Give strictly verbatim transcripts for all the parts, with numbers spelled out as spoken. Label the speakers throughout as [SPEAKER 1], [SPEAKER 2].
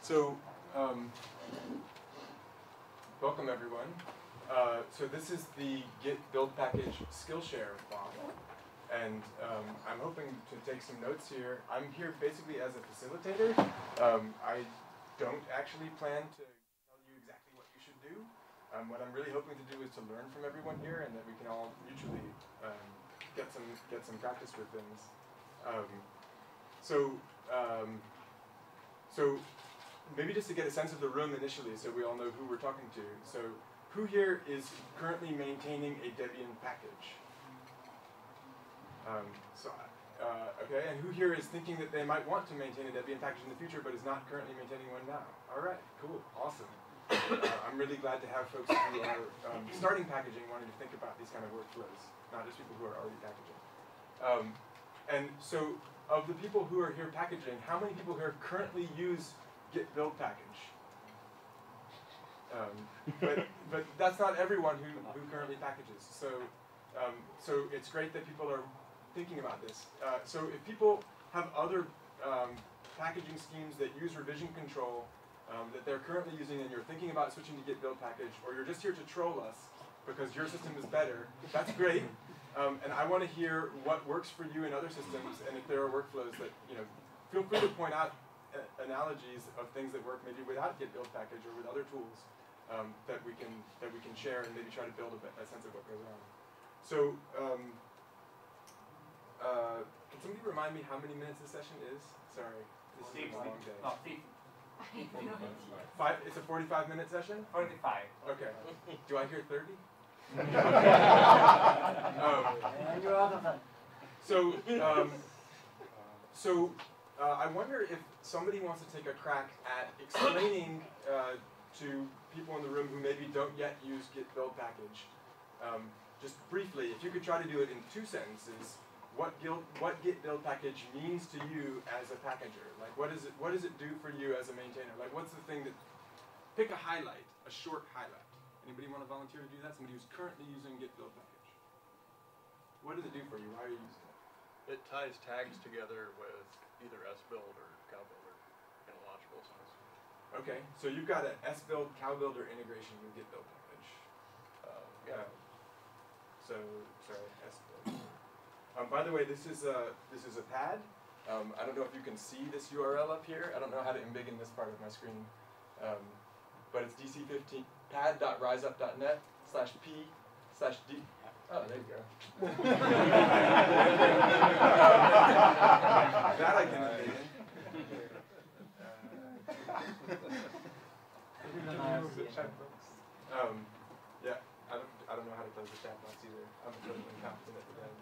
[SPEAKER 1] So, um, welcome everyone. Uh, so this is the Git build package Skillshare blog, and um, I'm hoping to take some notes here. I'm here basically as a facilitator. Um, I don't actually plan to tell you exactly what you should do. Um, what I'm really hoping to do is to learn from everyone here, and that we can all mutually um, get some get some practice with things. Um, so. Um, so. Maybe just to get a sense of the room initially, so we all know who we're talking to. So, who here is currently maintaining a Debian package? Um, so, uh, okay, and who here is thinking that they might want to maintain a Debian package in the future, but is not currently maintaining one now? All right, cool, awesome. Uh, I'm really glad to have folks who are um, starting packaging wanting to think about these kind of workflows, not just people who are already packaging. Um, and so, of the people who are here packaging, how many people here currently use Git build package? Um, but but that's not everyone who, who currently packages. So um, so it's great that people are thinking about this. Uh, so if people have other um, packaging schemes that use revision control um, that they're currently using, and you're thinking about switching to Git build package, or you're just here to troll us because your system is better, that's great. Um, and I want to hear what works for you in other systems, and if there are workflows that, you know, feel free to point out analogies of things that work maybe without Git build package or with other tools um, that we can that we can share and maybe try to build a, bit, a sense of what goes on. So, um, uh, can somebody remind me how many minutes this session is? Sorry, this is a long day.
[SPEAKER 2] No, fifty.
[SPEAKER 1] Five. It's a forty-five minute session.
[SPEAKER 2] Forty-five.
[SPEAKER 1] Okay. Do I hear thirty? um, so, um, so. Uh, I wonder if somebody wants to take a crack at explaining uh, to people in the room who maybe don't yet use Git build package, um, just briefly, if you could try to do it in two sentences, what, Gil what Git build package means to you as a packager. Like, what is it? What does it do for you as a maintainer? Like, what's the thing that? Pick a highlight, a short highlight. Anybody want to volunteer to do that? Somebody who's currently using Git build package. What does it do for you? Why are you using it?
[SPEAKER 3] It ties tags together with either sbuild or cowbuilder in a logical sense.
[SPEAKER 1] Okay, so you've got an sbuild cowbuilder integration with Git build package.
[SPEAKER 3] Uh, yeah.
[SPEAKER 1] Uh, so sorry, sbuild. Um, by the way, this is a this is a pad. Um, I don't know if you can see this U R L up here. I don't know how to embiggen this part of my screen, um, but it's D C fifteen pad dot riseup dot net slash p slash d. Oh, there you go. That I can embiggen. Um, yeah, I don't, I don't know how to close the chat box either. I'm totally incompetent at the end.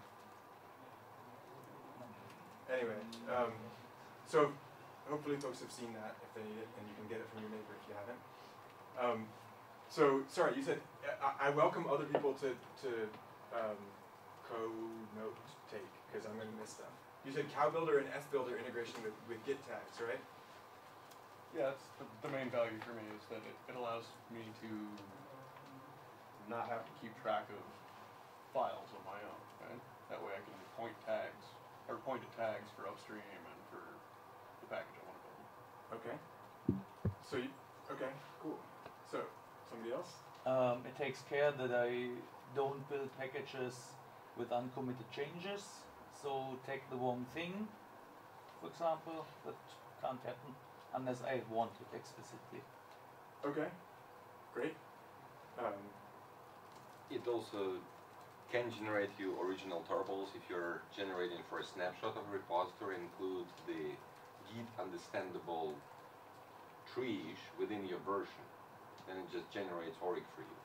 [SPEAKER 1] Anyway, um, so hopefully folks have seen that if they need it, and you can get it from your neighbor if you haven't. Um, so, sorry, you said, I, I welcome other people to, to um, co-note take, because I'm going to miss stuff. You said cowbuilder and sbuilder integration with, with Git tags, right?
[SPEAKER 3] Yeah, that's the, the main value for me is that it, it allows me to not have to keep track of files on my own, right? That way I can point tags, or point to tags for upstream and for the package I want to build.
[SPEAKER 1] Okay. So, you, okay, cool. So, somebody else?
[SPEAKER 4] Um, it takes care that I don't build packages with uncommitted changes. So take the wrong thing, for example, that can't happen unless I want it explicitly.
[SPEAKER 1] Okay, great. Um,
[SPEAKER 5] it also can generate you original turbals if you're generating for a snapshot of a repository, include the Git understandable tree within your version, and it just generates oric for you.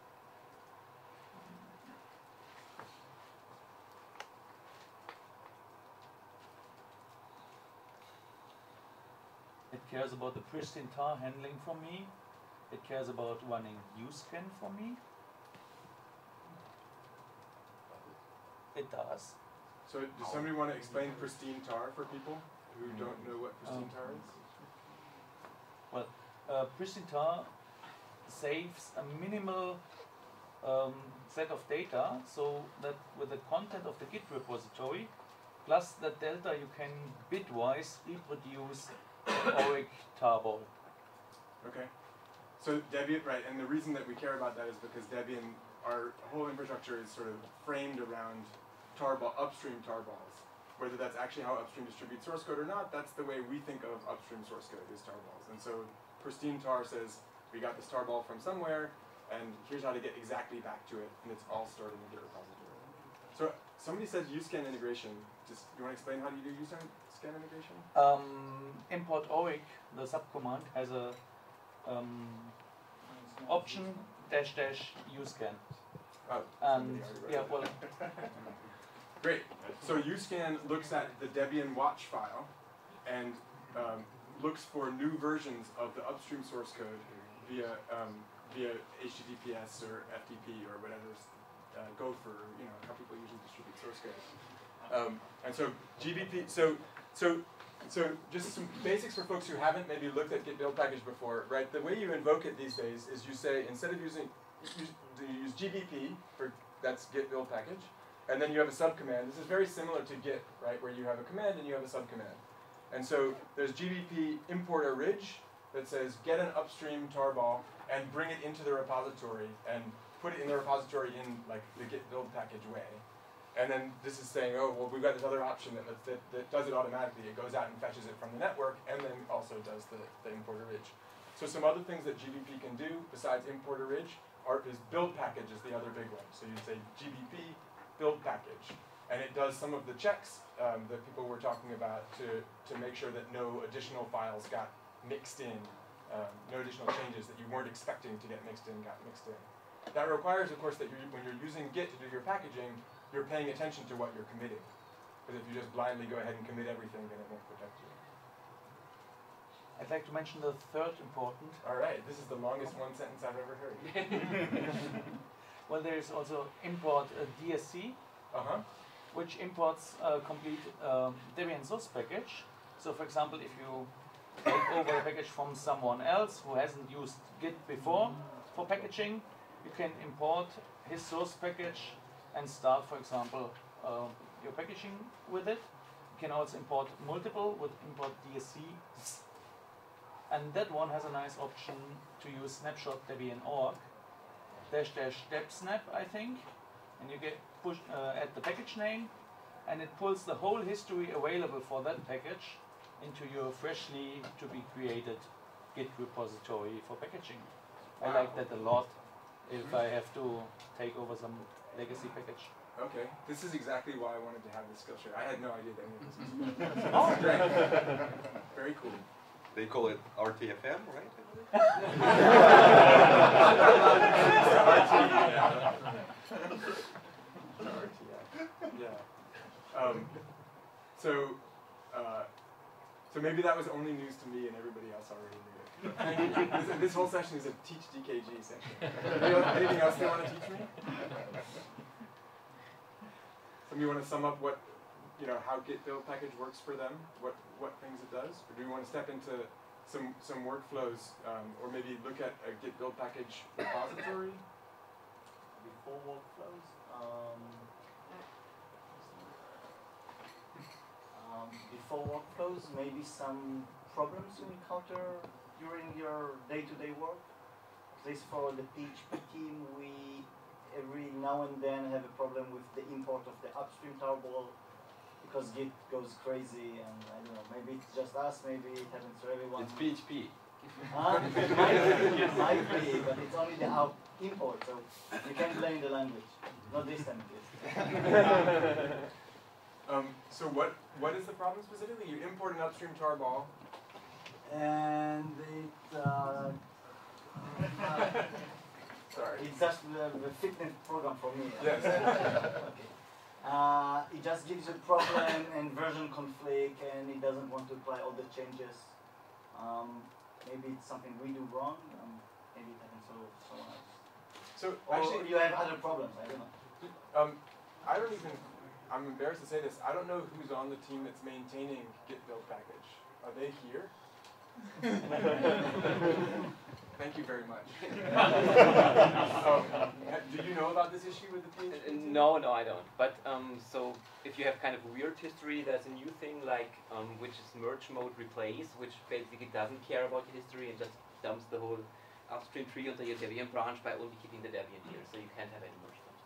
[SPEAKER 4] It cares about the pristine tar handling for me. It cares about running uscan for me. It does.
[SPEAKER 1] so, does somebody want to explain pristine tar for people who don't know what pristine
[SPEAKER 4] Um,
[SPEAKER 1] tar is?
[SPEAKER 4] Well, uh, pristine tar saves a minimal um, set of data, so that with the content of the Git repository, plus the delta, you can bitwise reproduce the oric tarball.
[SPEAKER 1] Okay. So Debian, right, and the reason that we care about that is because Debian, our whole infrastructure is sort of framed around tarball, upstream tarballs. Whether that's actually how upstream distributes source code or not, that's the way we think of upstream source code, is tarballs. And so pristine tar says, we got this tarball from somewhere, and here's how to get exactly back to it, and it's all stored in the Git repository. So somebody says uscan integration. Just, you want to explain how do you do uscan integration?
[SPEAKER 4] Um, import oric, the subcommand, has a um, option dash dash uscan.
[SPEAKER 1] Oh,
[SPEAKER 4] And
[SPEAKER 1] somebody already
[SPEAKER 4] yeah,
[SPEAKER 1] wrote
[SPEAKER 4] well,
[SPEAKER 1] Great. So uscan looks at the Debian watch file and um, looks for new versions of the upstream source code via um, via H T T P S or F T P or whatever, uh, Gopher, you know, how people usually distribute source code. Um, and so G B P. So so so just some basics for folks who haven't maybe looked at Git build package before, right? The way you invoke it these days is you say, instead of using you, you use G B P for that's Git build package. And then you have a subcommand. This is very similar to Git, right, where you have a command and you have a subcommand. And so there's G B P import orig that says get an upstream tarball and bring it into the repository and put it in the repository in like the Git build package way. And then this is saying, oh, well, we've got this other option that, that, that does it automatically. It goes out and fetches it from the network and then also does the, the import orig. So some other things that G B P can do besides import orig are, is build package is the other big one. So you'd say G B P build package. And it does some of the checks um, that people were talking about to, to make sure that no additional files got mixed in, um, no additional changes that you weren't expecting to get mixed in got mixed in. That requires, of course, that you're, when you're using Git to do your packaging, you're paying attention to what you're committing. Because if you just blindly go ahead and commit everything, then it won't protect you.
[SPEAKER 4] I'd like to mention the third important.
[SPEAKER 1] All right, this is the longest one sentence I've ever heard.
[SPEAKER 4] Well, there is also import uh, D S C,
[SPEAKER 1] Uh-huh.
[SPEAKER 4] which imports a complete um, Debian source package. So, for example, if you take over a package from someone else who hasn't used Git before for packaging, you can import his source package and start, for example, uh, your packaging with it. You can also import multiple with import D S C. And that one has a nice option to use snapshot Debian org dash dash debsnap, I think, and you get push uh, add the package name, and it pulls the whole history available for that package into your freshly to be created Git repository for packaging. I
[SPEAKER 1] Wow.
[SPEAKER 4] like that a lot if I have to take over some legacy package.
[SPEAKER 1] Okay, this is exactly why I wanted to have this skill share. I had no idea that any of this was
[SPEAKER 4] Oh,
[SPEAKER 1] This is great. Very cool.
[SPEAKER 5] They call it R T F M, right?
[SPEAKER 1] Yeah. Um, so, uh, so maybe that was only news to me and everybody else already knew it. this, this whole session is a teach D K G session. Anything else they want to teach me? Somebody want to sum up what, you know, how Git build package works for them? What what things it does? Or do we want to step into some some workflows, um, or maybe look at a Git build package repository?
[SPEAKER 2] Before workflows, um, um, before workflows, maybe some problems you encounter during your day-to-day work. At least for the P H P team, we every now and then have a problem with the import of the upstream tarball because Git goes crazy, and I don't know, maybe it's just us, maybe it happens to everyone.
[SPEAKER 5] It's P H P.
[SPEAKER 2] Huh? Might be, might be, but it's only the out import, so you can't blame the language. Not this time, at least.
[SPEAKER 1] Um, so what what is the problem specifically? You import an upstream tarball.
[SPEAKER 2] And it, uh, uh,
[SPEAKER 1] Sorry.
[SPEAKER 2] it's just the, the fitness program for me.
[SPEAKER 1] Yes.
[SPEAKER 2] Okay. Uh, it just gives you problem and version conflict, and it doesn't want to apply all the changes. Um, maybe it's something we do wrong. Um, maybe it happens to someone else.
[SPEAKER 1] So
[SPEAKER 2] Or
[SPEAKER 1] actually,
[SPEAKER 2] you have other problems. I don't know.
[SPEAKER 1] um, I don't even. I'm embarrassed to say this. I don't know who's on the team that's maintaining Git build package. Are they here? Thank you very much. um, do you know about this issue with the P H P
[SPEAKER 6] Uh,
[SPEAKER 1] team?
[SPEAKER 6] No, no, I don't. But um, so if you have kind of weird history, there's a new thing like um, which is merge mode replace, which basically doesn't care about your history and just dumps the whole upstream tree onto your Debian branch by only keeping the Debian here, so you can't have any merge dumps.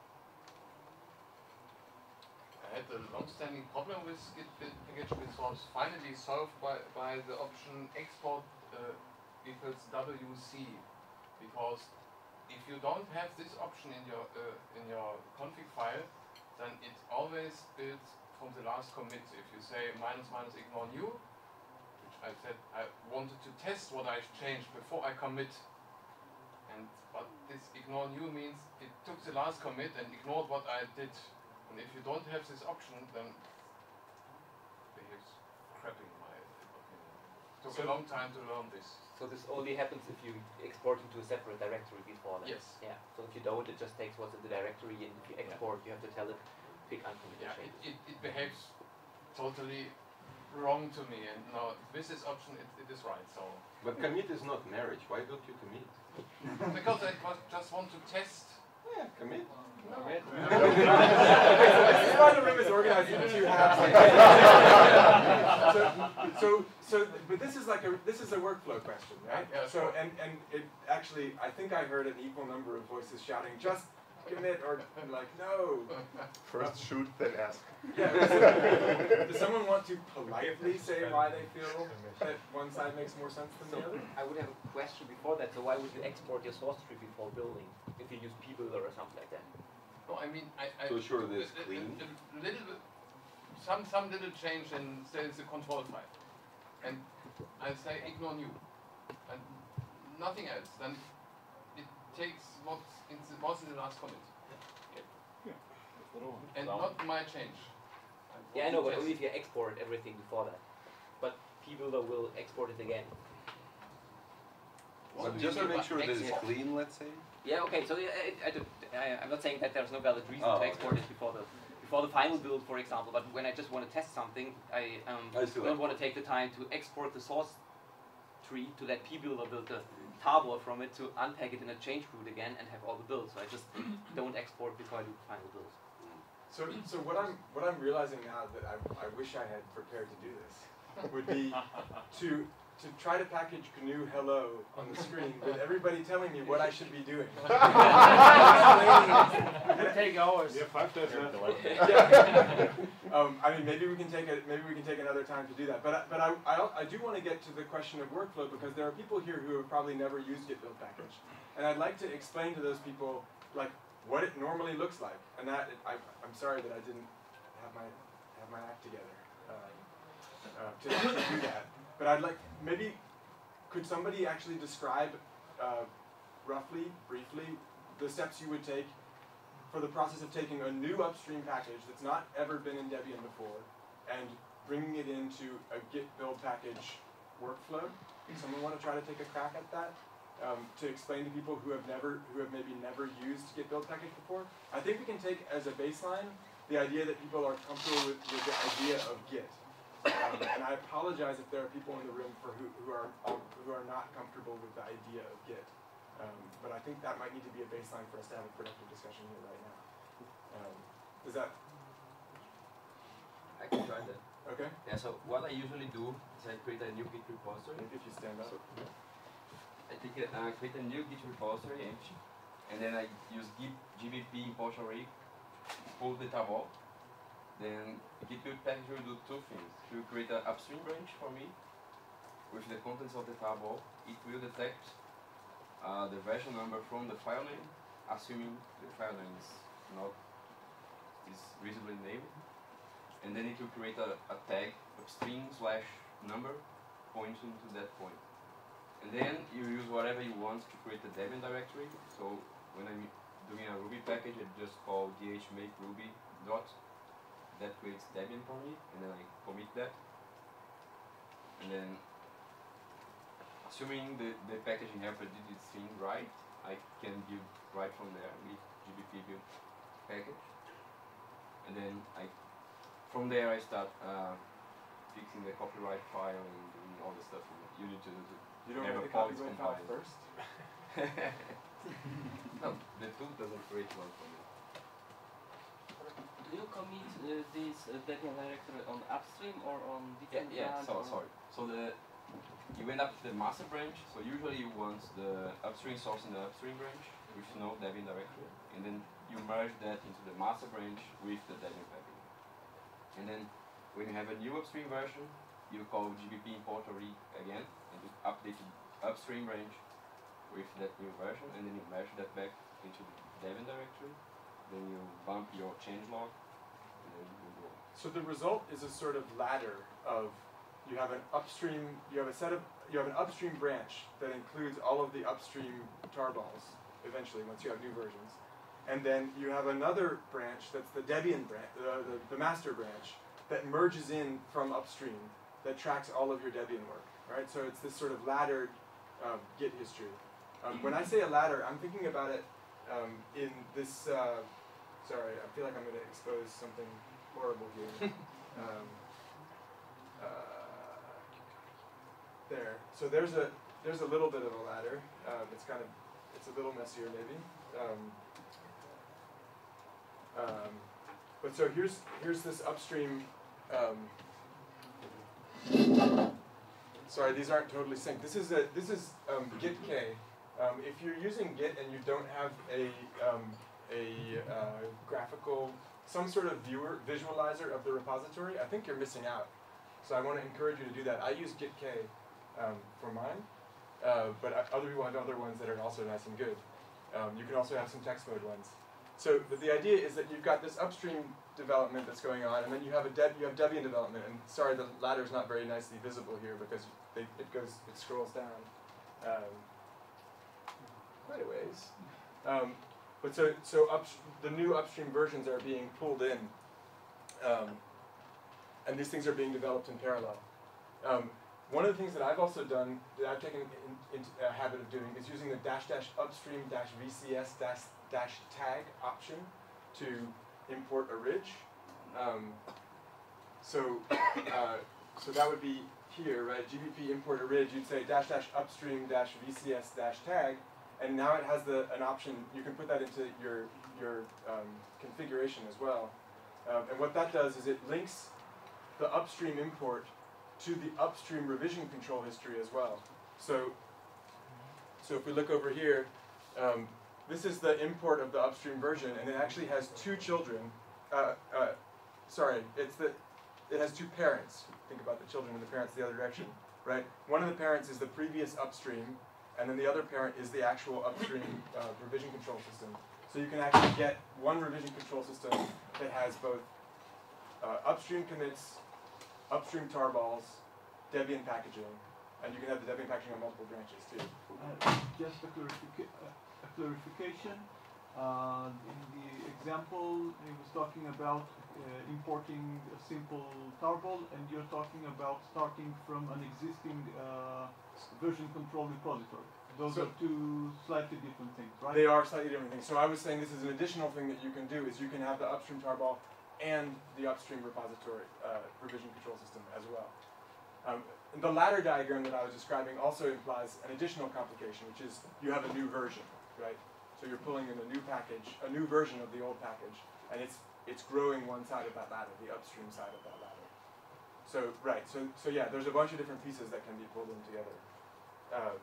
[SPEAKER 7] I had a long-standing problem with Git build package, which was finally solved by, by the option export uh, equals W C, because if you don't have this option in your uh, in your config file, then it always builds from the last commit. If you say minus minus ignore new, which I said I wanted to test what I've changed before I commit, and but this ignore new means it took the last commit and ignored what I did. And if you don't have this option, then it behaves crappy in my opinion. It took
[SPEAKER 1] So
[SPEAKER 7] a long time to learn this.
[SPEAKER 6] So this only happens if you export into a separate directory before that.
[SPEAKER 7] Yes.
[SPEAKER 6] Yeah. So if you don't, it just takes what's in the directory, and if you export, you have to tell it pick uncommitted
[SPEAKER 7] Yeah, it,
[SPEAKER 6] changes.
[SPEAKER 7] it, it behaves totally wrong to me, and now with this option it, it is right. So
[SPEAKER 5] But commit is not marriage. Why don't you commit?
[SPEAKER 7] because I was just want to test.
[SPEAKER 5] Yeah, commit.
[SPEAKER 7] No.
[SPEAKER 1] This is why the room is organized into two halves. Like so, so, so, but this is like a this is a workflow question, right?
[SPEAKER 7] Yeah,
[SPEAKER 1] so,
[SPEAKER 7] sure.
[SPEAKER 1] and and it actually, I think I heard an equal number of voices shouting, "Just commit," or like, "No."
[SPEAKER 8] First shoot, then ask.
[SPEAKER 1] Yeah. Does, does someone want to politely say why they feel that one side makes more sense than the other?
[SPEAKER 6] I would have a question before that. So why would you export your source tree before building if you use pbuilder or something like that?
[SPEAKER 7] No, I mean I. I
[SPEAKER 5] So sure it is
[SPEAKER 7] a- a-
[SPEAKER 5] clean?
[SPEAKER 7] A, a little bit, some some little change in say the control file, and I say ignore new, and nothing else. Then it takes what's in the, what's in the last commit, and not my change.
[SPEAKER 6] Yeah, I know, but
[SPEAKER 7] Just-
[SPEAKER 6] only if you export everything before that. But pbuilder will export it again.
[SPEAKER 5] But just to make sure that it's clean, let's say.
[SPEAKER 6] Yeah, okay. So I, I, I, don't- I, I'm not saying that there's no valid reason
[SPEAKER 5] Oh,
[SPEAKER 6] to export
[SPEAKER 5] okay.
[SPEAKER 6] it before the before the final build, for example. But when I just want to test something, I um,
[SPEAKER 5] I still
[SPEAKER 6] don't want to take the time to export the source tree to let pbuilder build the tarball from it to unpack it in a change root again and have all the builds. So I just don't export before I do the final build.
[SPEAKER 1] So, so what I'm what I'm realizing now that I, I wish I had prepared to do this would be to to try to package G N U hello on the screen with everybody telling me what I should be doing.
[SPEAKER 9] It'll take hours.
[SPEAKER 8] Yeah, five days left.
[SPEAKER 1] Yeah. um, I mean, maybe we can take it. Maybe we can take another time to do that. But I- but I I, I do want to get to the question of workflow because there are people here who have probably never used Git build package, and I'd like to explain to those people like what it normally looks like. And that I I'm sorry that I didn't have my have my act together uh, uh, to, to do that. But I'd like maybe could somebody actually describe uh, roughly, briefly, the steps you would take for the process of taking a new upstream package that's not ever been in Debian before and bringing it into a Git build package workflow? Someone want to try to take a crack at that? Um, to explain to people who have never, who have maybe never used Git build package before? I think we can take as a baseline the idea that people are comfortable with, with the idea of Git. Um, and I apologize if there are people in the room for who, who are um, who are not comfortable with the idea of Git. Um, but I think that might need to be a baseline for us to have a productive discussion here right now. Um, is that
[SPEAKER 10] I can try that.
[SPEAKER 1] okay?
[SPEAKER 10] Yeah, so what I usually do is I create a new Git repository.
[SPEAKER 1] Maybe if you stand up.
[SPEAKER 10] I take a, uh, create a new Git repository empty, and then I use git G B P import array, pull the tarball. Then Git build package will do two things. It will create an upstream branch for me with the contents of the tarball. It will detect uh, the version number from the file name, assuming the file name is not is reasonably named. And then it will create a, a tag upstream slash number pointing to that point. And then you use whatever you want to create a Debian directory. So when I'm doing a Ruby package, I just call dhmake ruby dot. That creates Debian for me, and then I commit that. And then, assuming the, the packaging helper did its thing right, I can build right from there with G B P build package. And then I, from there I start uh, fixing the copyright file and doing all the stuff you need to do to
[SPEAKER 1] You don't
[SPEAKER 10] have
[SPEAKER 1] want
[SPEAKER 10] a
[SPEAKER 1] the
[SPEAKER 10] policy
[SPEAKER 1] copyright file
[SPEAKER 10] compliant.
[SPEAKER 1] first?
[SPEAKER 10] No, the tool doesn't create one for me.
[SPEAKER 9] Do you commit uh, this uh, Debian directory on upstream or on
[SPEAKER 10] Yeah,
[SPEAKER 9] different
[SPEAKER 10] yeah.
[SPEAKER 9] branch
[SPEAKER 10] So
[SPEAKER 9] or-
[SPEAKER 10] sorry. So the you end up with the master branch. So usually you want the upstream source in the upstream branch with no Debian directory, and then you merge that into the master branch with the Debian package. And then when you have a new upstream version, you call G B P import or read again, and you update the upstream branch with that new version, and then you merge that back into the Debian directory. Then you bump your changelog, and then you go.
[SPEAKER 1] So the result is a sort of ladder of, you have an upstream, you have a set of, you have an upstream branch that includes all of the upstream tarballs, eventually, once you have new versions. And then you have another branch that's the Debian branch, uh, the, the master branch, that merges in from upstream, that tracks all of your Debian work, right? So it's this sort of laddered um, Git history. Um, when I say a ladder, I'm thinking about it um, in this, uh, sorry, I feel like I'm going to expose something horrible here. um, uh, there. So there's a there's a little bit of a ladder. Um, it's kind of it's a little messier maybe. Um, um, but so here's here's this upstream. Um, sorry, these aren't totally synced. This is a this is um, Git K. Um, if you're using Git and you don't have a um, a uh, graphical, some sort of viewer visualizer of the repository, I think you're missing out. So I want to encourage you to do that. I use Git K um, for mine, uh, but other people have other ones that are also nice and good. Um, you can also have some text mode ones. So but the idea is that you've got this upstream development that's going on, and then you have a Deb you have Debian development. And sorry, the ladder's not very nicely visible here because they, it goes it scrolls down um, quite a ways. Um, but so so up, the new upstream versions are being pulled in. Um, And these things are being developed in parallel. Um, one of the things that I've also done, that I've taken in, into a habit of doing, is using the dash dash upstream dash V C S dash dash tag option to import a ridge. Um, so, uh, so that would be here, right? G B P import a ridge. You'd say dash dash upstream dash V C S dash tag, and now it has the an option. You can put that into your your um, configuration as well. Um, and what that does is it links the upstream import to the upstream revision control history as well. So, so if we look over here, um, this is the import of the upstream version, and it actually has two children. Uh, uh, sorry, it's the it has two parents. Think about the children and the parents the other direction, right? One of the parents is the previous upstream, and then the other parent is the actual upstream uh, revision control system. So you can actually get one revision control system that has both uh, upstream commits, upstream tarballs, Debian packaging, and you can have the Debian packaging on multiple branches too.
[SPEAKER 9] Uh, just a, clarifica uh, a clarification. Uh, in the example, he was talking about uh, importing a simple tarball, and you're talking about starting from an existing uh, version control repository. Those
[SPEAKER 1] So
[SPEAKER 9] are two slightly different things, right?
[SPEAKER 1] They are slightly different things. So I was saying this is an additional thing that you can do, is you can have the upstream tarball and the upstream repository uh, revision control system as well. Um, the ladder diagram that I was describing also implies an additional complication, which is you have a new version, right? So you're pulling in a new package, a new version of the old package, and it's it's growing one side of that ladder, the upstream side of that ladder. So right, so so yeah, there's a bunch of different pieces that can be pulled in together. Um,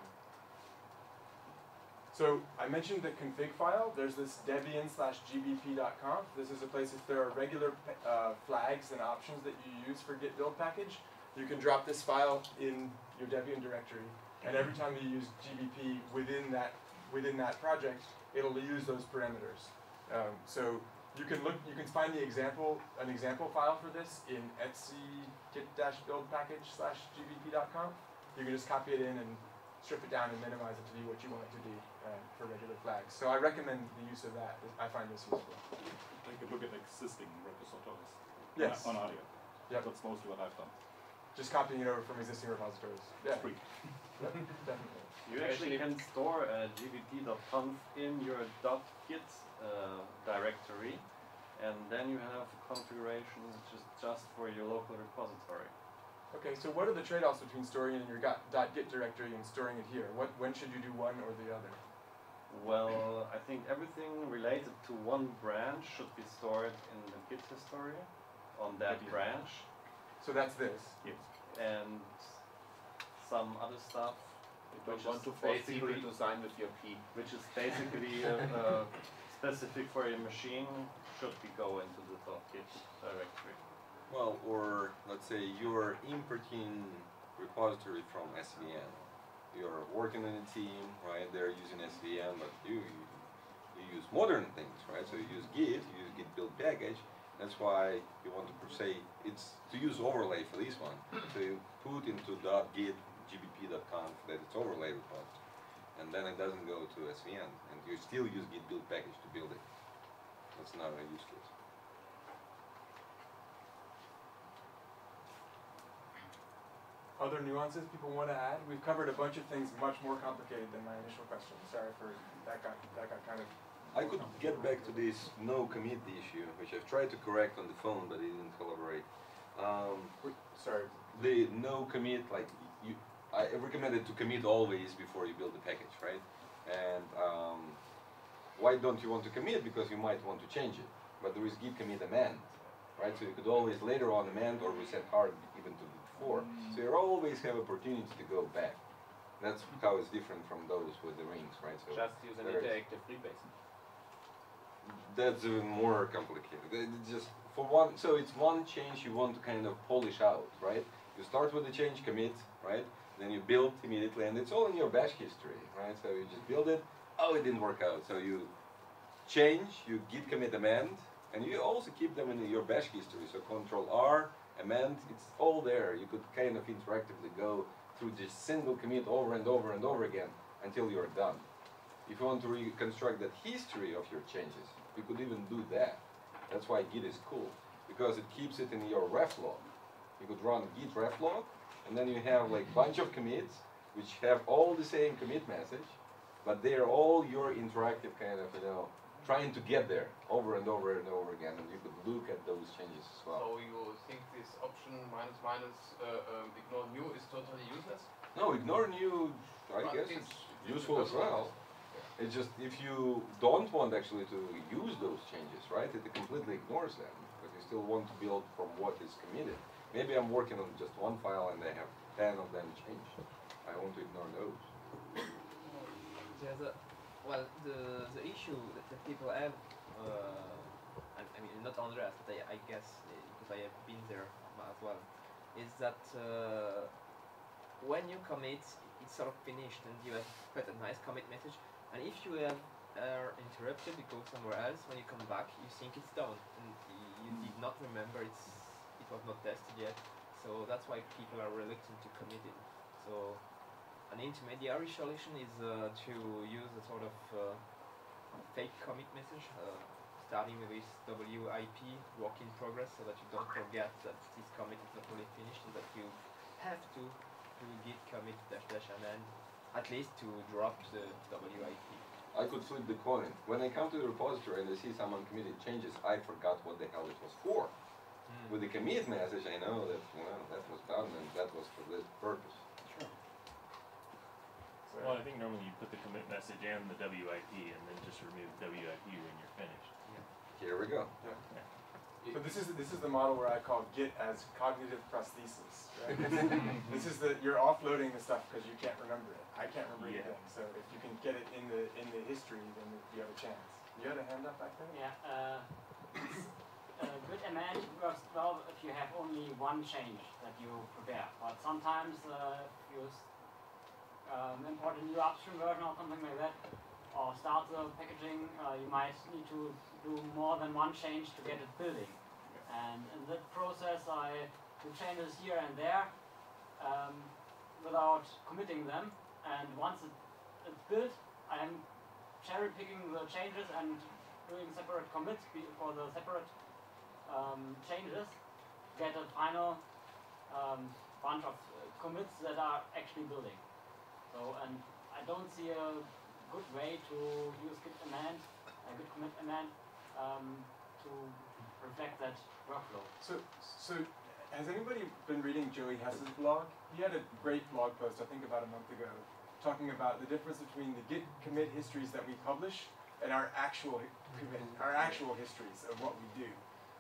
[SPEAKER 1] So I mentioned the config file. There's this debian slash gbp.conf. This is a place if there are regular uh, flags and options that you use for git build package, you can drop this file in your Debian directory, and every time you use gbp within that within that project, it'll use those parameters. Um, so you can look, you can find the example, an example file for this in etc git-build package slash gbp.conf. You can just copy it in and strip it down and minimize it to be what you want it to be uh, for regular flags. So I recommend the use of that. I find this useful.
[SPEAKER 11] Take a look at existing repositories.
[SPEAKER 1] Yes.
[SPEAKER 11] On audio.
[SPEAKER 1] Yep.
[SPEAKER 11] That's mostly what I've done.
[SPEAKER 1] Just copying it over from existing repositories. Yeah.
[SPEAKER 11] Free.
[SPEAKER 1] Yep, definitely.
[SPEAKER 12] You actually can store uh, gbp.conf in your .git uh, directory, and then you have configuration just just for your local repository.
[SPEAKER 1] Okay, so what are the trade-offs between storing it in your .git directory and storing it here? What, when should you do one or the other?
[SPEAKER 12] Well, I think everything related to one branch should be stored in the Git history on that
[SPEAKER 11] Debian.
[SPEAKER 12] branch.
[SPEAKER 1] So that's this.
[SPEAKER 11] Yes.
[SPEAKER 12] And some other stuff,
[SPEAKER 8] You
[SPEAKER 12] which
[SPEAKER 8] don't want
[SPEAKER 12] is
[SPEAKER 8] to force people
[SPEAKER 12] basically
[SPEAKER 8] to sign with your key.
[SPEAKER 12] which is basically uh, uh, specific for your machine, should be go into the .git directory.
[SPEAKER 5] Well, or let's say you're importing repository from S V N. You're working in a team, right? They're using S V N, but you you use modern things, right? So you use Git, you use Git build package. That's why you want to say it's to use overlay for this one. So you put into .git gbp.conf that it's overlay repository, and then it doesn't go to S V N, and you still use Git build package to build it. That's not a use case.
[SPEAKER 1] Other nuances people want to add? We've covered a bunch of things much more complicated than my initial question. Sorry for that got that got kind of.
[SPEAKER 5] I could get back to this no commit issue, which I've tried to correct on the phone, but it didn't collaborate. Um,
[SPEAKER 1] Sorry.
[SPEAKER 5] the no commit, like you, I recommended to commit always before you build the package, right? And um, why don't you want to commit? Because you might want to change it, but there is git commit amend, right? So you could always later on amend or reset hard even to before. So you always have opportunity to go back. That's how it's different from those with the rings, right? So
[SPEAKER 12] Just use an
[SPEAKER 5] there is-
[SPEAKER 12] interactive rebase.
[SPEAKER 5] That's even more complicated. It's just for one, so it's one change you want to kind of polish out, right? You start with the change commit, right? Then you build immediately, and it's all in your bash history, right? So you just build it. Oh, it didn't work out. So you change, you git commit amend, and you also keep them in your bash history. So Control R, amend, it's all there. You could kind of interactively go through this single commit over and over and over again until you're done. If you want to reconstruct that history of your changes, you could even do that. That's why Git is cool, because it keeps it in your ref log. You could run git ref log, and then you have like bunch of commits, which have all the same commit message, but they're all your interactive kind of, you know, trying to get there over and over and over again, and you could look at those changes as well.
[SPEAKER 7] So you think this option minus minus uh, um, ignore new is totally useless?
[SPEAKER 5] No, ignore new, I
[SPEAKER 7] Well,
[SPEAKER 5] guess
[SPEAKER 7] it's-
[SPEAKER 5] it's useful as well. It's just if you don't want actually to use those changes, right, it completely ignores them, but you still want to build from what is committed. Maybe I'm working on just one file and I have ten of them changed. I want to ignore those.
[SPEAKER 6] There's a, well, the the issue that, that people have, uh, I, I mean, not Andreas, but I, I guess uh, because I have been there as well, is that uh, when you commit, it's sort of finished, and you have quite a nice commit message. And if you have are interrupted, you go somewhere else. When you come back, you think it's done, and you did not remember it's it was not tested yet. So that's why people are reluctant to commit it. So an intermediary solution is uh, to use a sort of uh, fake commit message, uh, starting with W I P, work in progress, so that you don't forget that this commit is not fully finished, and that you have to do git commit dash dash amend, at least to drop the W I P.
[SPEAKER 5] I could flip the coin. When I come to the repository and I see some uncommitted changes, I forgot what the hell it was for.
[SPEAKER 6] Mm.
[SPEAKER 5] With the commit message, I know that, well, that was done and that was for this purpose.
[SPEAKER 6] Sure.
[SPEAKER 1] So,
[SPEAKER 11] Well, I think normally you put the commit message and the W I P and then just remove W I P when you're finished.
[SPEAKER 5] Here we go.
[SPEAKER 1] so this is this is the model where I call Git as cognitive prosthesis. Right? This is the you're offloading the stuff because you can't remember it. I can't remember
[SPEAKER 11] Yeah.
[SPEAKER 1] anything. So if you can get it in the in the history, then you have a chance. You had a hand up back there.
[SPEAKER 13] Yeah, uh, uh, good amend works well if you have only one change that you prepare. But sometimes uh, if you s- um, import a new upstream version or something like that, or start the packaging, uh, you might need to do more than one change to get it building. And in that process, I do changes here and there um, without committing them. And once it, it's built, I'm cherry picking the changes and doing separate commits be- for the separate um, changes, get a final um, bunch of uh, commits that are actually building. So, and I don't see a good way to use git amend, a git commit amend, um, to reflect that workflow.
[SPEAKER 1] So so has anybody been reading Joey Hess's blog? He had a great blog post I think about a month ago, talking about the difference between the Git commit histories that we publish and our actual commit, our actual histories of what we do.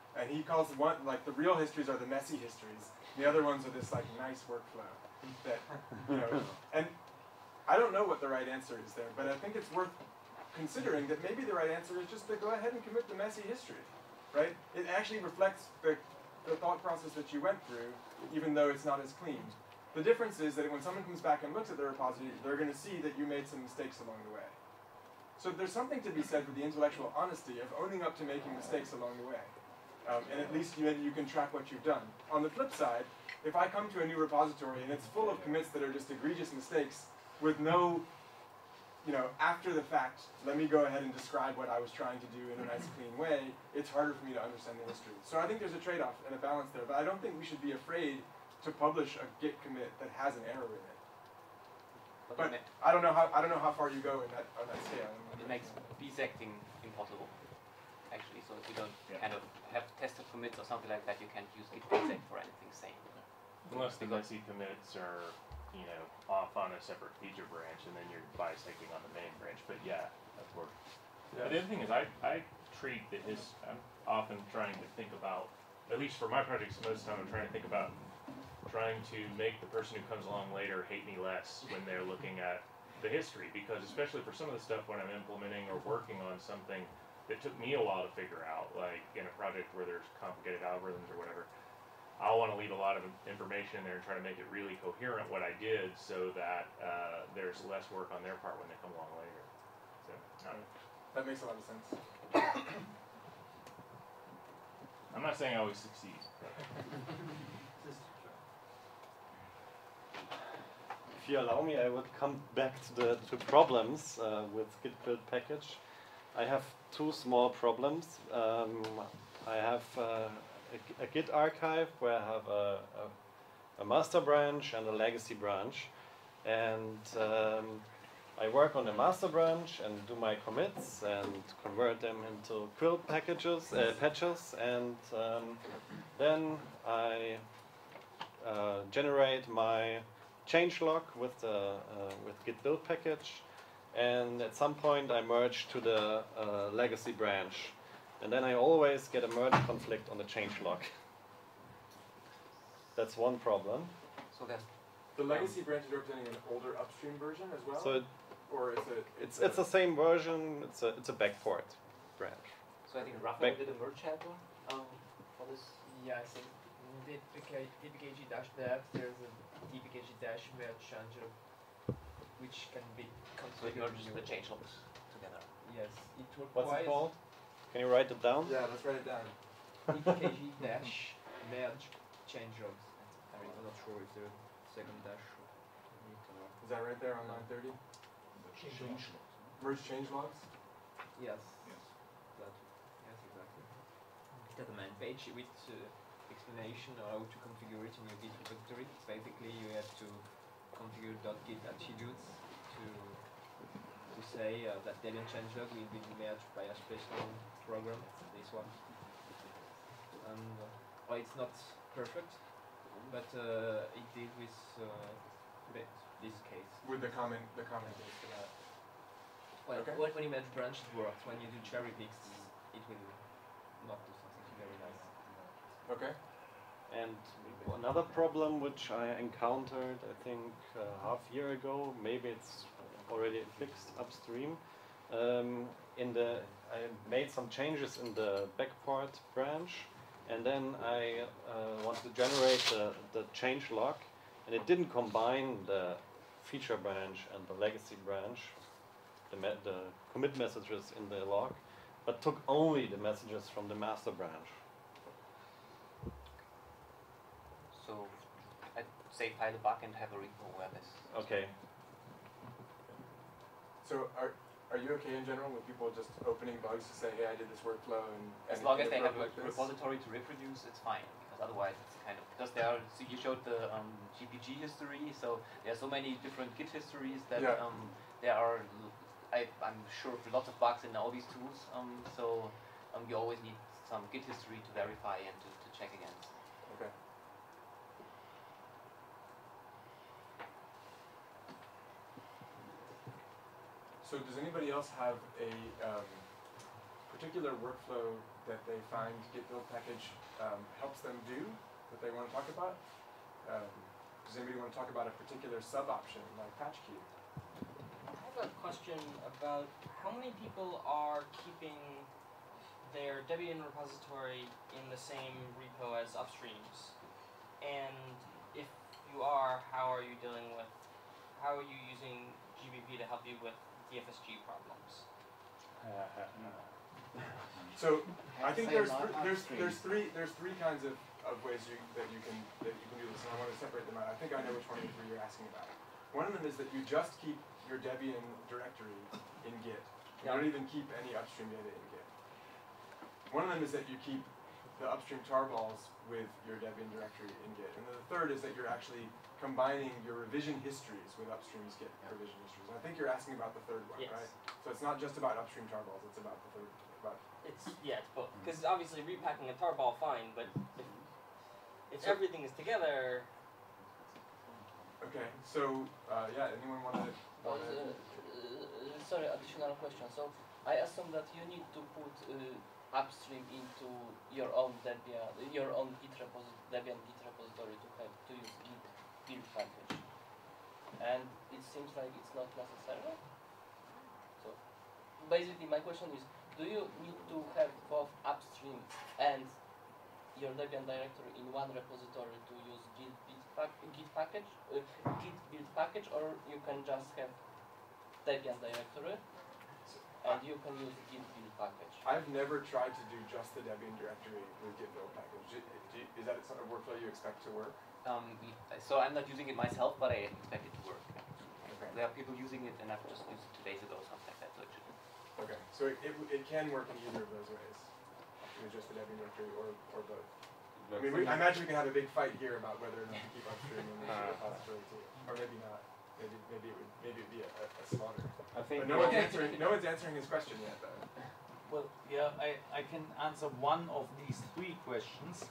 [SPEAKER 1] And he calls one, like the real histories are the messy histories. The other ones are this like nice workflow that, you know, and I don't know what the right answer is there, but I think it's worth considering that maybe the right answer is just to go ahead and commit the messy history, right? It actually reflects the, the thought process that you went through, even though it's not as clean. The difference is that when someone comes back and looks at the repository, they're going to see that you made some mistakes along the way. So there's something to be said for the intellectual honesty of owning up to making mistakes along the way. Um, and at least you, you can track what you've done. On the flip side, if I come to a new repository and it's full of commits that are just egregious mistakes with no, you know, after the fact, let me go ahead and describe what I was trying to do in a nice clean way, it's harder for me to understand the history. So I think there's a trade-off and a balance there, but I don't think we should be afraid to publish a Git commit that has an error in it. But I don't know how I don't know how far you go in that on that scale.
[SPEAKER 14] It makes bisecting impossible, actually. So if you don't
[SPEAKER 11] Yeah.
[SPEAKER 14] kind of have tested commits or something like that, you can't use git bisect for anything sane.
[SPEAKER 11] Unless the messy commits are, you know, off on a separate feature branch, and then you're bisecting on the main branch. But yeah, that's work.
[SPEAKER 1] Yeah.
[SPEAKER 11] But the other thing is, I I treat the his. I'm often trying to think about, at least for my projects, most of the time I'm trying to think about trying to make the person who comes along later hate me less when they're looking at the history, because especially for some of the stuff when I'm implementing or working on something that took me a while to figure out, like in a project where there's complicated algorithms or whatever, I'll want to leave a lot of information in there and try to make it really coherent what I did, so that uh, there's less work on their part when they come along later. So, I don't know.
[SPEAKER 1] That makes a lot of sense.
[SPEAKER 11] I'm not saying I always succeed. But
[SPEAKER 12] If you allow me, I would come back to the to problems uh, with Git build package. I have two small problems. Um, I have uh, a, a Git archive where I have a, a, a master branch and a legacy branch, and um, I work on the master branch and do my commits and convert them into Quilt packages, uh, patches, and um, then I uh, generate my changelog with the uh, with Git build package, and at some point I merge to the uh, legacy branch, and then I always get a merge conflict on the changelog. That's one problem.
[SPEAKER 14] So that's
[SPEAKER 1] The legacy branch is representing an older upstream version as well,
[SPEAKER 12] So it,
[SPEAKER 1] or is it?
[SPEAKER 12] it's it's the same version. It's a it's a backport branch.
[SPEAKER 14] So I think Raphael
[SPEAKER 12] Back-
[SPEAKER 14] did a merge helper um, for this.
[SPEAKER 6] Yeah, I think in D P K G dash dev there's a D P K G dash merge changer which can be
[SPEAKER 14] So it
[SPEAKER 6] configured.
[SPEAKER 14] merges
[SPEAKER 6] in
[SPEAKER 14] the
[SPEAKER 6] your-
[SPEAKER 14] changelogs together.
[SPEAKER 6] Yes, it requires
[SPEAKER 12] What's it called? Can you write it down?
[SPEAKER 1] Yeah, let's write it down.
[SPEAKER 6] D P K G dash merge changelogs. I'm not sure if there's a second dash.
[SPEAKER 1] Is that right there on line thirty? Merge change logs?
[SPEAKER 6] Yes. Yes. That. Yes, exactly. It has a man page with uh, explanation on how to configure it in your Git repository. Basically, you have to configure .git attributes to to say uh, that Debian changelog will be merged by a special program. This one. And uh, well, it's not perfect, but uh, it deals with uh, thi- this case.
[SPEAKER 1] With the comment, the comment is for that.
[SPEAKER 6] Well,
[SPEAKER 1] Okay.
[SPEAKER 6] when, when you merge branches, it works. When you do cherry picks, it will not do something very nice.
[SPEAKER 1] Okay.
[SPEAKER 12] And another problem which I encountered, I think, uh, half year ago, maybe it's already fixed upstream. Um, in the, I made some changes in the backport branch, and then I uh, wanted to generate the, the change log, and it didn't combine the feature branch and the legacy branch, the, me the commit messages in the log, but took only the messages from the master branch.
[SPEAKER 14] So I'd say file a bug and have a repo where this.
[SPEAKER 12] Okay.
[SPEAKER 1] So are are you okay in general with people just opening bugs to say, hey, I did this workflow and
[SPEAKER 14] As
[SPEAKER 1] and
[SPEAKER 14] long
[SPEAKER 1] it
[SPEAKER 14] as they have
[SPEAKER 1] worked
[SPEAKER 14] a
[SPEAKER 1] like this?
[SPEAKER 14] repository to reproduce, it's fine. Because otherwise, it's kind of because there are. So you showed the um, G P G history, so there are so many different Git histories that
[SPEAKER 1] Yeah.
[SPEAKER 14] um, there are. l- I, I'm sure lots of bugs in all these tools. Um, so um, you always need some Git history to verify and to, to check against.
[SPEAKER 1] Okay. So does anybody else have a um, particular workflow that they find Git build package um, helps them do that they want to talk about? Um, does anybody want to talk about a particular sub option like PatchQube?
[SPEAKER 15] I have a question about how many people are keeping their Debian repository in the same repo as upstreams, and if you are, how are you dealing with, how are you using G B P to help you with D F S G problems?
[SPEAKER 1] So I think there's th there's there's three there's three kinds of, of ways you that you can that you can do this, and I want to separate them out. I think I know which one of the three you're asking about. One of them is that you just keep your Debian directory in Git. You
[SPEAKER 15] Yeah.
[SPEAKER 1] don't even keep any upstream data in Git. One of them is that you keep the upstream tarballs with your Debian directory in Git. And then the third is that you're actually combining your revision histories with upstream's Git revision histories. And I think you're asking about the third one,
[SPEAKER 15] Yes.
[SPEAKER 1] right? So it's not just about upstream tarballs, it's about the third, about
[SPEAKER 15] It's, yeah, it's both. Because obviously repacking a tarball, fine, but if, if
[SPEAKER 1] So-
[SPEAKER 15] everything is together,
[SPEAKER 1] Okay, so, uh, yeah, anyone want to?
[SPEAKER 16] Uh, uh, sorry, additional question. So I assume that you need to put uh, upstream into your own Debian, your own Git repository, Debian Git repository to have to use Git build package, and it seems like it's not necessary. So basically, my question is: do you need to have both upstream and your Debian directory in one repository to use Git build pack, Git package, uh, Git build package, or you can just have Debian directory and you can use Git build package?
[SPEAKER 1] I've never tried to do just the Debian directory with Git build package. Do, do, is that a sort of workflow you expect to work?
[SPEAKER 14] Um, so I'm not using it myself, but I expect it to work.
[SPEAKER 1] Okay.
[SPEAKER 14] There are people using it, and I've just used it two days ago, something like that, so it should.
[SPEAKER 1] Okay, so it, it, it can work in either of those ways, either just the Debian directory or, or both. I mean, we, I imagine we can have a big fight here about whether or not to keep upstream in the repository too, or maybe not. Maybe maybe it would maybe it'd be a, a, a slaughter.
[SPEAKER 12] I think
[SPEAKER 1] but no one's answering. No one's answering his question yet, though.
[SPEAKER 4] Well, yeah, I, I can answer one of these three questions.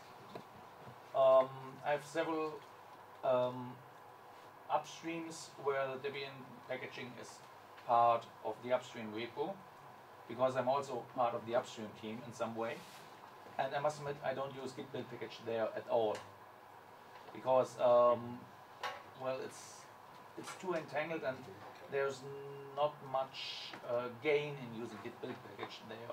[SPEAKER 4] Um, I have several um, upstreams where the Debian packaging is part of the upstream repo, because I'm also part of the upstream team in some way. And I must admit, I don't use Git build package there at all, because um, well, it's it's too entangled, and there's not much uh, gain in using Git build package there.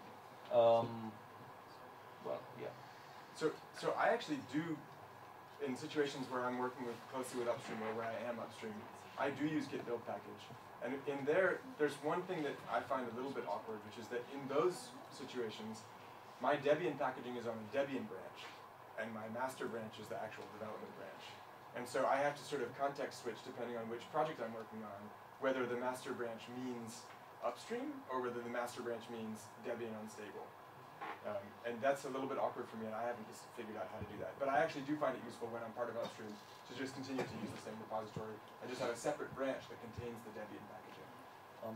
[SPEAKER 4] Um, well, yeah.
[SPEAKER 1] So so I actually do, in situations where I'm working with closely with upstream or where I am upstream, I do use Git build package. And in there, there's one thing that I find a little bit awkward, which is that in those situations, my Debian packaging is on a Debian branch, and my master branch is the actual development branch. And so I have to sort of context switch depending on which project I'm working on, whether the master branch means upstream or whether the master branch means Debian unstable. Um, and that's a little bit awkward for me, and I haven't just figured out how to do that. But I actually do find it useful when I'm part of upstream to just continue to use the same repository. I just have a separate branch that contains the Debian packaging.
[SPEAKER 4] Um,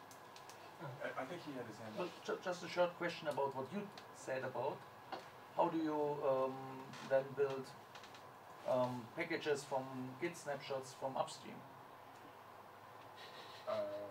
[SPEAKER 1] I, I think he had his hand
[SPEAKER 4] Well,
[SPEAKER 1] up.
[SPEAKER 4] ju just a short question about what you said about how do you um, then build um, packages from Git snapshots from upstream?
[SPEAKER 1] Uh,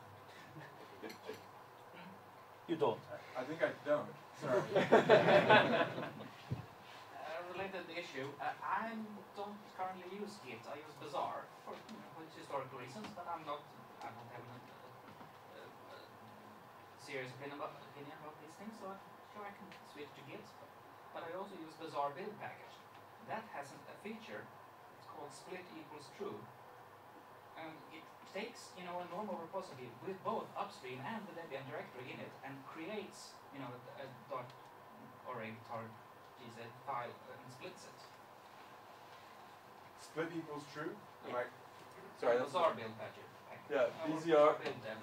[SPEAKER 4] You don't.
[SPEAKER 1] I think I don't. Sorry.
[SPEAKER 17] uh, related issue. Uh, I don't currently use Git. I use Bazaar for you know, for historical reasons, but I'm not. I don't have a uh, uh, serious opinion about, opinion about these things, so I'm sure I can switch to Git. But I also use Bazaar build package. That has a feature. It's called split equals true, and it takes you know a normal repository with both upstream and the Debian directory in it and creates you know a, a dot or a tar gz file and splits it.
[SPEAKER 1] Split equals true? Am I,
[SPEAKER 17] Sorry,
[SPEAKER 1] sorry,
[SPEAKER 17] those
[SPEAKER 1] that's
[SPEAKER 17] are build package.
[SPEAKER 1] Yeah,
[SPEAKER 17] Uh,
[SPEAKER 1] these
[SPEAKER 17] or
[SPEAKER 1] are.
[SPEAKER 17] build them.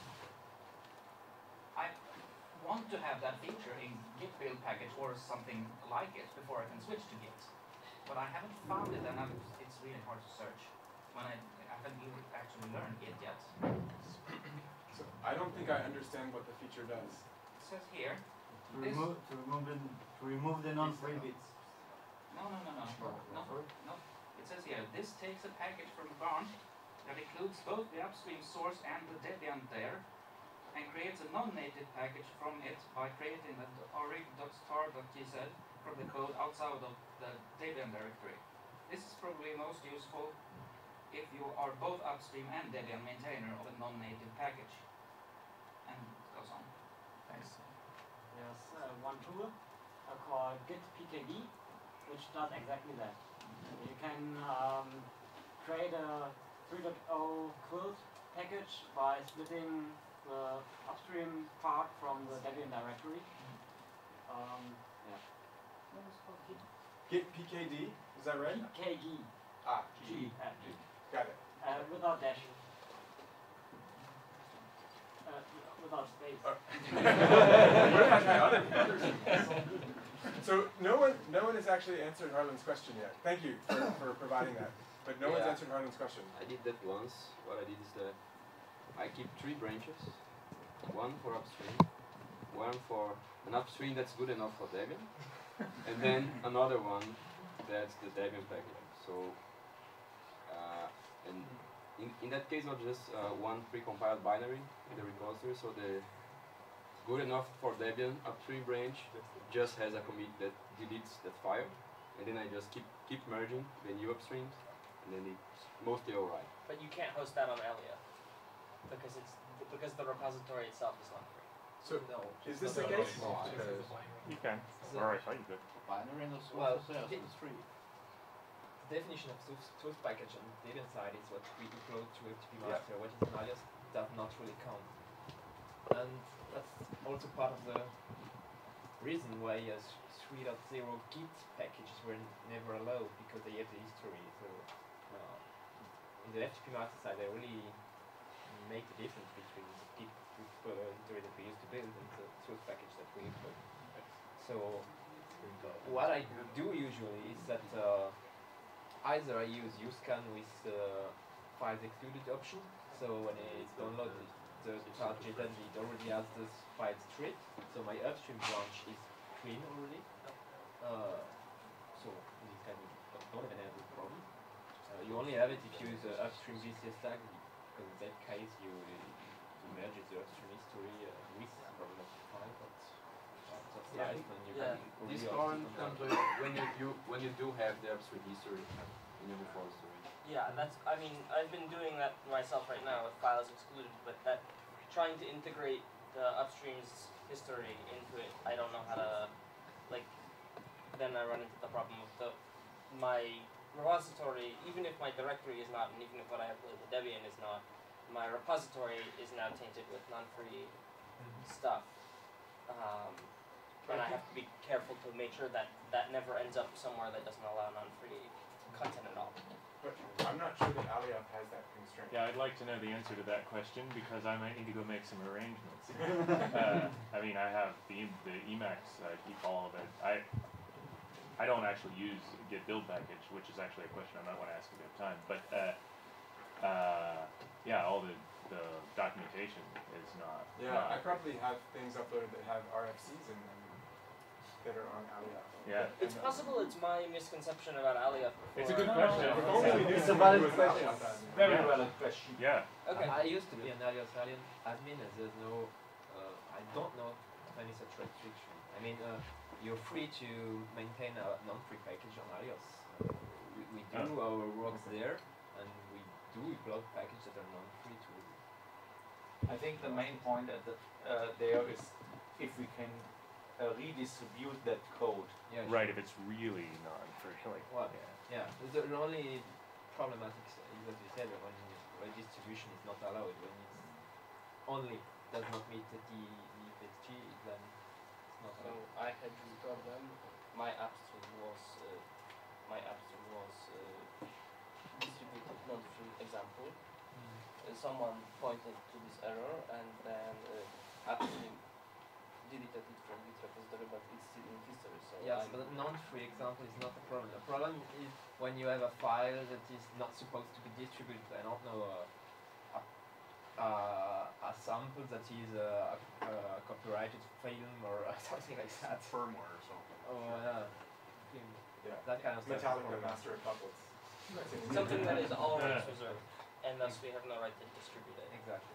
[SPEAKER 17] I want to have that feature in Git build package or something like it before I can switch to Git, but I haven't found it, and I'm, it's really hard to search when I, I haven't even actually learned Git yet.
[SPEAKER 1] So I don't think I understand what the feature does.
[SPEAKER 17] It says here.
[SPEAKER 2] To
[SPEAKER 17] this-
[SPEAKER 2] remove to remove the to remove the non-free bits.
[SPEAKER 17] No, no, no, no, no, no. It says here, this takes a package from Barn that includes both the upstream source and the Debian there, and creates a non-native package from it by creating a orig.star.gz from the code outside of the Debian directory. This is probably most useful if you are both upstream and Debian maintainer of a non-native package. And it goes on.
[SPEAKER 13] Thanks. There's uh, one tool uh, called Git P K D, which does exactly that. You can um, create a three point oh quilt package by splitting the upstream part from the Debian directory. Um, yeah. What is it called? Git?
[SPEAKER 1] Git P K D, is that right?
[SPEAKER 13] P K D.
[SPEAKER 1] Ah,
[SPEAKER 13] G. Uh,
[SPEAKER 1] got it.
[SPEAKER 13] Uh, without dash. Uh, without space.
[SPEAKER 1] What if I try other, other So no one, no one has actually answered Harlan's question yet. Thank you for, for providing that. But no
[SPEAKER 10] Yeah.
[SPEAKER 1] one's answered Harlan's question.
[SPEAKER 10] I did that once. What I did is that I keep three branches. One for upstream, one for an upstream that's good enough for Debian, and then another one that's the Debian package. So, uh, and in, in that case, not just uh, one precompiled binary in the repository, so the good enough for Debian upstream branch just has a commit that deletes that file, and then I just keep keep merging the new upstreams, and then it's mostly alright.
[SPEAKER 15] But you can't host that on Alia because it's because the repository itself is not free.
[SPEAKER 1] So
[SPEAKER 15] no,
[SPEAKER 1] is this the case?
[SPEAKER 11] You can. Or I thought you could.
[SPEAKER 6] Binary and
[SPEAKER 15] well,
[SPEAKER 6] says
[SPEAKER 15] the
[SPEAKER 6] it's free. Definition of source, source package on the Debian side is what we upload to F T P
[SPEAKER 10] Yeah.
[SPEAKER 6] master, what is in alias does not really count. And that's also part of the reason why uh, three point oh Git packages were never allowed, because they have the history. So uh, in the F T P master side, they really make the difference between the Git repository that we used to build and the source package that we upload. So what I do usually is that uh, either I use uscan with uh, files excluded option, so when it's downloaded, the target then it already has this file straight, so my upstream branch is clean already. Uh, so you can don't even have a problem. Uh, you only have it if you use the upstream V C S tag, because in that case you, you merge the upstream history uh, with the problem of the file, but uh, that's
[SPEAKER 10] Yeah,
[SPEAKER 6] nice when you
[SPEAKER 10] yeah.
[SPEAKER 6] can
[SPEAKER 10] This
[SPEAKER 6] really
[SPEAKER 10] one
[SPEAKER 6] optimize
[SPEAKER 10] comes
[SPEAKER 6] that.
[SPEAKER 10] with when you, you when you do have the upstream history in your repository.
[SPEAKER 15] Yeah, that's. I mean, I've been doing that myself right now with files excluded, but that trying to integrate the upstream's history into it, I don't know how to. Like, then I run into the problem of the my repository. Even if my directory is not, and even if what I upload to Debian is not, my repository is now tainted with non-free stuff. Um, and I have to be careful to make sure that that never ends up somewhere that doesn't allow non-free content at all.
[SPEAKER 1] But I'm not sure that Alioth has that constraint.
[SPEAKER 11] Yeah, I'd like to know the answer to that question because I might need to go make some arrangements. uh, I mean, I have the the Emacs. I keep all of it. I I don't actually use Git build package, which is actually a question I might want to ask if we have time. But uh, uh, yeah, all the the documentation is not.
[SPEAKER 1] Yeah,
[SPEAKER 11] not
[SPEAKER 1] I probably have things uploaded that have R F Cs in them that are on Alioth.
[SPEAKER 11] Yeah.
[SPEAKER 15] It's possible it's my misconception about Alioth before.
[SPEAKER 11] It's a good
[SPEAKER 15] No,
[SPEAKER 11] question.
[SPEAKER 15] no,
[SPEAKER 11] If
[SPEAKER 15] no,
[SPEAKER 11] only
[SPEAKER 15] no.
[SPEAKER 11] we knew
[SPEAKER 15] It's a
[SPEAKER 11] somebody
[SPEAKER 15] valid
[SPEAKER 11] with
[SPEAKER 15] question.
[SPEAKER 11] Alioth admin.
[SPEAKER 15] Very
[SPEAKER 11] Yeah.
[SPEAKER 15] valid question.
[SPEAKER 11] Yeah.
[SPEAKER 15] Okay.
[SPEAKER 6] I used to be an alias alien admin, and there's no, uh, I don't know of any such restriction. I mean, uh, you're free to maintain a non-free package on alias. Uh, we, we do
[SPEAKER 11] Oh.
[SPEAKER 6] our works there, and we do upload packages that are non-free to.
[SPEAKER 4] I think the main point at the, uh, there is if we can uh, redistribute that code.
[SPEAKER 6] Yeah,
[SPEAKER 11] Right,
[SPEAKER 6] sure.
[SPEAKER 11] if it's really non-free, like.
[SPEAKER 6] Well, yeah. The, the only problematic is that you said when redistribution is not allowed, when it's only does not meet the T F S G, then it's not
[SPEAKER 16] So
[SPEAKER 6] allowed.
[SPEAKER 16] I had this problem. My upstream was uh, my upstream was uh, distributed non-free example. Uh, someone pointed to this error, and then uh, upstream deleted it from Git repository, but it's still in history. So
[SPEAKER 6] Yes,
[SPEAKER 16] I'm
[SPEAKER 6] but a non-free example is not a problem. The problem is when you have a file that is not supposed to be distributed. I don't know, uh, a, uh, a sample that is uh, a, a copyrighted film or uh, something like that.
[SPEAKER 3] Firmware or something.
[SPEAKER 6] Oh yeah.
[SPEAKER 1] Yeah.
[SPEAKER 6] That kind of stuff.
[SPEAKER 1] Metallica Master of Puppets.
[SPEAKER 15] Something that is always
[SPEAKER 11] Yeah.
[SPEAKER 15] reserved, and thus we have no right to distribute it.
[SPEAKER 6] Exactly.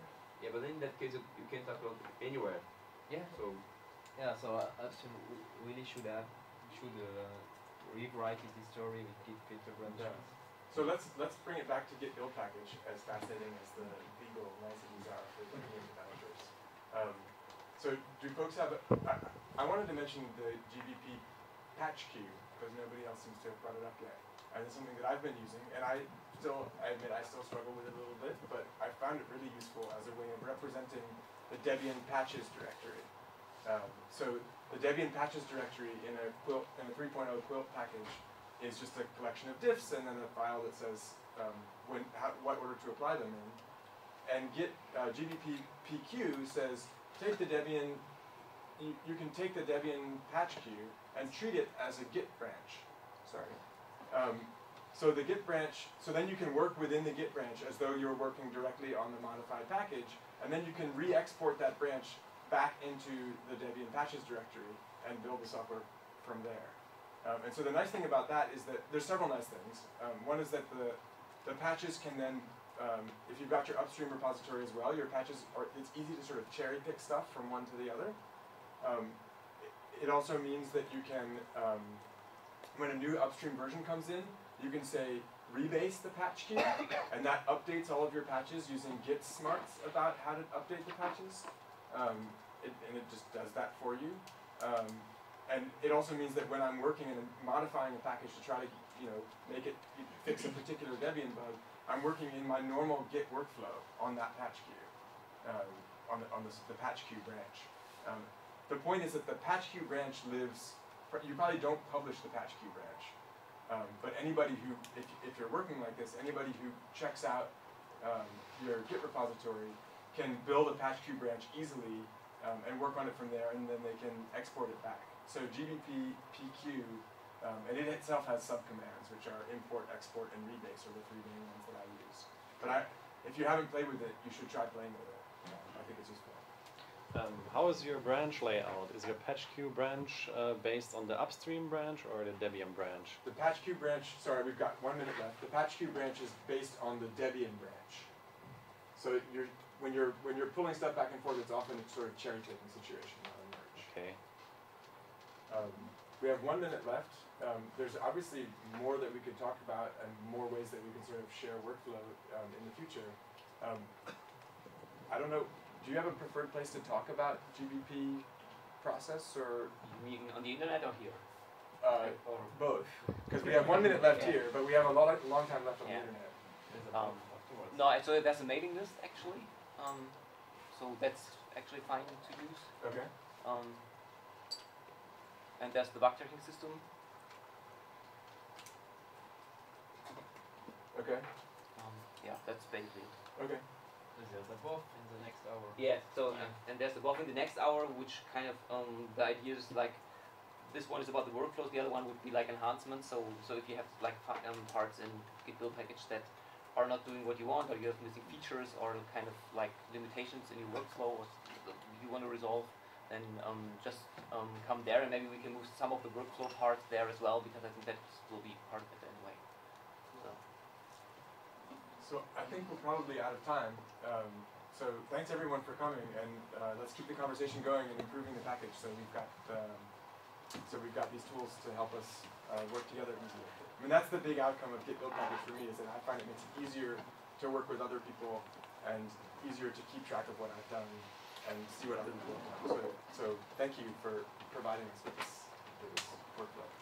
[SPEAKER 10] Yeah, but in that case, you, you can't upload anywhere.
[SPEAKER 6] Yeah.
[SPEAKER 10] So
[SPEAKER 6] Yeah, so uh, Upstream w- really should have should uh, rewrite its history with Git filter branches.
[SPEAKER 1] Yeah. So let's let's bring it back to Git build package, as fascinating as the legal niceties are for the community managers. Um, so do folks have? A, I, I wanted to mention the G B P patch queue because nobody else seems to have brought it up yet, and it's something that I've been using, and I still I admit I still struggle with it a little bit, but I found it really useful as a way of representing the Debian patches directory. Um, so the Debian patches directory in a quilt in a three point oh quilt package is just a collection of diffs and then a file that says um, when how, what order to apply them in. And Git uh, G B P P Q says take the Debian. You, you can take the Debian patch queue and treat it as a Git branch. Sorry. Um, so the Git branch. So then you can work within the Git branch as though you're working directly on the modified package, and then you can re-export that branch back into the Debian patches directory and build the software from there. Um, and so the nice thing about that is that there's several nice things. Um, one is that the, the patches can then, um, if you've got your upstream repository as well, your patches are, it's easy to sort of cherry pick stuff from one to the other. Um, it, it also means that you can, um, when a new upstream version comes in, you can say rebase the patch queue, and that updates all of your patches using Git smarts about how to update the patches. Um, it, and it just does that for you. Um, and it also means that when I'm working and modifying a package to try to, you know, make it fix a particular Debian bug, I'm working in my normal Git workflow on that patch queue, um, on the on the, the patch queue branch. Um, the point is that the patch queue branch lives. You probably don't publish the patch queue branch, um, but anybody who, if if you're working like this, anybody who checks out um, your Git repository can build a patch queue branch easily um, and work on it from there, and then they can export it back. So G B P P Q, um, and it itself has subcommands, which are import, export, and rebase are the three main ones that I use. But I, if you haven't played with it, you should try playing with it. Um, I think it's useful.
[SPEAKER 12] Um, how is your branch layout? Is your patch queue branch uh, based on the upstream branch or the Debian branch?
[SPEAKER 1] The patch queue branch, sorry, we've got one minute left. The patch queue branch is based on the Debian branch. So you're When you're when you're pulling stuff back and forth, it's often a sort of cherry picking situation, not a merge.
[SPEAKER 12] Okay.
[SPEAKER 1] Um, we have one minute left. Um, there's obviously more that we could talk about and more ways that we can sort of share workflow um, in the future. Um, I don't know. Do you have a preferred place to talk about G B P process, or
[SPEAKER 14] You mean on the internet or here?
[SPEAKER 1] uh, both? Because we have one minute left
[SPEAKER 14] Yeah.
[SPEAKER 1] here, but we have a lot of, long time left on
[SPEAKER 14] Yeah.
[SPEAKER 1] the internet.
[SPEAKER 14] Um, no, so there's a mailing list actually. Um, so that's actually fine to use.
[SPEAKER 1] Okay.
[SPEAKER 14] Um, and there's the bug tracking system.
[SPEAKER 1] Okay.
[SPEAKER 14] Um, yeah, that's basically it.
[SPEAKER 1] Okay.
[SPEAKER 6] There's a buff in the next hour.
[SPEAKER 14] Yeah, so
[SPEAKER 6] Yeah.
[SPEAKER 14] And, and there's the buff in the next hour, which kind of um, the idea is like this one is about the workflows, the other one would be like enhancements. So so if you have like fa- um, parts in Git build package that are not doing what you want, or you have missing features, or kind of like limitations in your workflow, or you want to resolve, then um, just um, come there, and maybe we can move some of the workflow parts there as well, because I think that will be part of it anyway. So.
[SPEAKER 1] So I think we're probably out of time. Um, so thanks everyone for coming, and uh, let's keep the conversation going and improving the package. So we've got um, so we've got these tools to help us uh, work together easier. I mean, that's the big outcome of Git build package for me, is that I find it makes it easier to work with other people and easier to keep track of what I've done and see what other people have done. So so thank you for providing us with this, with this workflow.